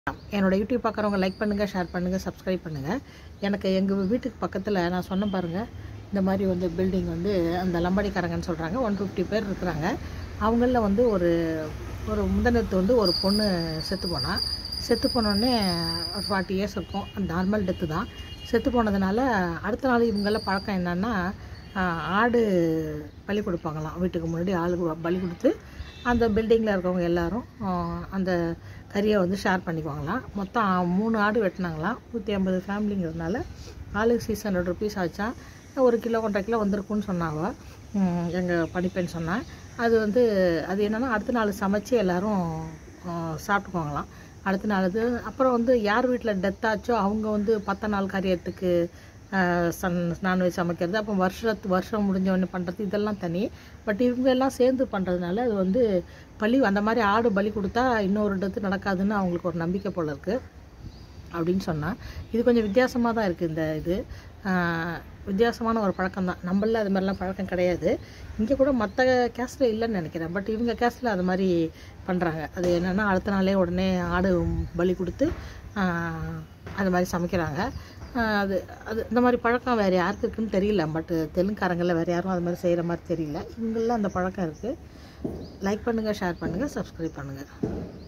என்னோட யூடியூப் பார்க்குறவங்க லைக் பண்ணுங்கள், ஷேர் பண்ணுங்கள், சப்ஸ்கிரைப் பண்ணுங்கள். எனக்கு எங்கள் வீட்டுக்கு பக்கத்தில் நான் சொன்ன பாருங்கள், இந்த மாதிரி வந்து பில்டிங் வந்து அந்த லம்பாடிக்காரங்கன்னு சொல்கிறாங்க. 150 பேர் இருக்கிறாங்க. அவங்களில் வந்து ஒரு முந்தனத்து வந்து ஒரு பொண்ணு செத்து போனோடனே ஒரு 40 இயர்ஸ் இருக்கும். நார்மல் டெத்து தான். செத்து போனதுனால அடுத்த நாள் இவங்கெல்லாம் பழக்கம் என்னென்னா, ஆடு பலி கொடுப்பாங்களாம். வீட்டுக்கு முன்னாடி ஆளுக்கு பலி கொடுத்து அந்த பில்டிங்கில் இருக்கவங்க எல்லோரும் அந்த கறியை வந்து ஷேர் பண்ணிக்குவாங்களாம். மொத்தம் 3 ஆடு வெட்டினாங்களாம். 150 ஃபேமிலிங்கிறதுனால ஆளுக்கு 600 ருபீஸ் ஆச்சா. 1 கிலோ 1.5 கிலோ வந்திருக்குன்னு சொன்னாங்க எங்கள் பணிப்பெண் சொன்னேன். அது என்னென்னா அடுத்த நாள் சமைச்சு எல்லோரும் சாப்பிட்டுக்குவாங்களாம். அடுத்த நாள் அப்புறம் வந்து யார் வீட்டில் டெத் ஆச்சோ அவங்க வந்து 10 நாள் காரியத்துக்கு நான்வெஜ் சமைக்கிறது, அப்போ வருஷம் முடிஞ்சவொடனே பண்ணுறது, இதெல்லாம் தனி. பட் இவங்க எல்லாம் சேர்ந்து பண்ணுறதுனால அது வந்து அந்த மாதிரி ஆடு பலி கொடுத்தா இன்னொரு டெத்து நடக்காதுன்னு அவங்களுக்கு ஒரு நம்பிக்கை போல் இருக்குது அப்படின்னு சொன்னால், இது கொஞ்சம் வித்தியாசமாக தான் இருக்குது. இது வித்தியாசமான ஒரு பழக்கம் தான். நம்மள அது மாதிரிலாம் பழக்கம் கிடையாது. இங்கே கூட மற்ற கேஸ்டில் இல்லைன்னு நினைக்கிறேன். பட் இவங்க கேஸ்டில் அது மாதிரி பண்ணுறாங்க. அது என்னென்னா அடுத்த நாளே உடனே ஆடு பலி கொடுத்து அது மாதிரி சமைக்கிறாங்க. அது இந்த மாதிரி பழக்கம் வேறு யாருக்கு இருக்குதுன்னு தெரியல. பட் தெலுங்குக்காரங்களில் வேறு யாரும் அது மாதிரி செய்கிற மாதிரி தெரியல. இவங்கெல்லாம் அந்த பழக்கம் இருக்குது. லைக் பண்ணுங்கள், ஷேர் பண்ணுங்கள், சப்ஸ்கிரைப் பண்ணுங்கள்.